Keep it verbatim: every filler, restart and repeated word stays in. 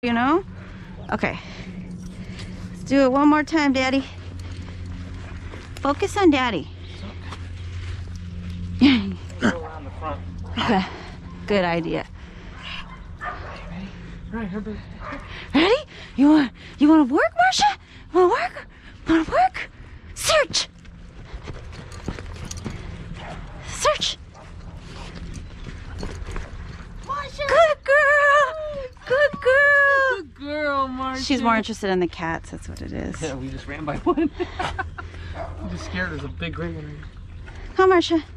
you know? Okay. Let's do it one more time, Daddy. Focus on Daddy. Go around the front. Okay. Good idea. Ready? Right, Herbert. Ready? You want you want to work, Marcia? Want to work? Want to work? Search. Search. Marcia. Good girl. Good girl. Good girl, Marcia. She's more interested in the cats. That's what it is. Yeah, we just ran by one. I'm just scared there's a big gray one. Come, Marcia.